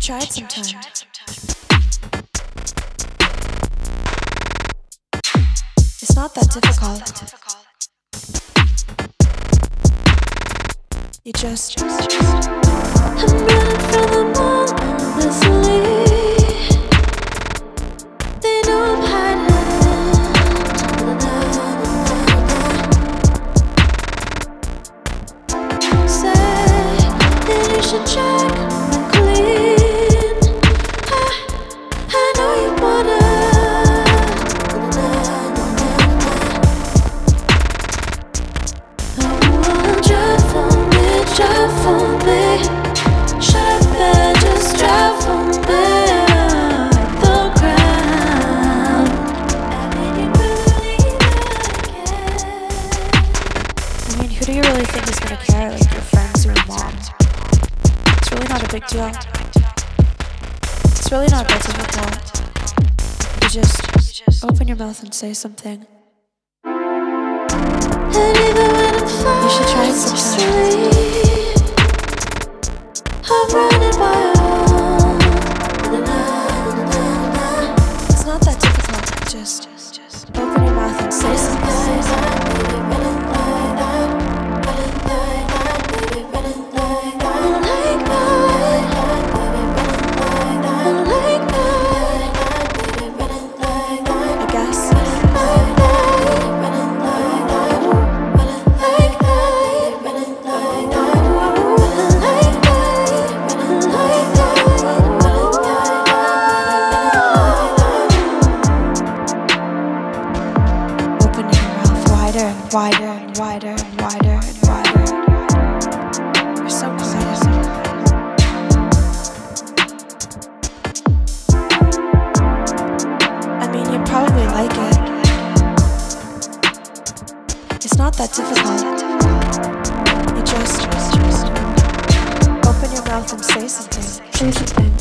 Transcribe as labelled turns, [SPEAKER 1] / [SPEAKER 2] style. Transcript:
[SPEAKER 1] try it sometime. It's not that difficult. You just I'm running from them all endlessly. They know I'm hiding. Say that you should check and clean. I know you wanna. Drive for me, shut up and just drive for me. The ground, I mean, you really I mean, who do you really think is gonna care? Like your friends or your mom? It's really not a big deal. It's really not that difficult. You just open your mouth and say something. And even when I'm far, you should try it sometime. I'm running my own. It's not that difficult. Just open your mouth and say something. I guess. Wider and wider and wider and wider. You're so quiet. I mean, you probably like it. It's not that difficult. You just open your mouth and say something. Say something.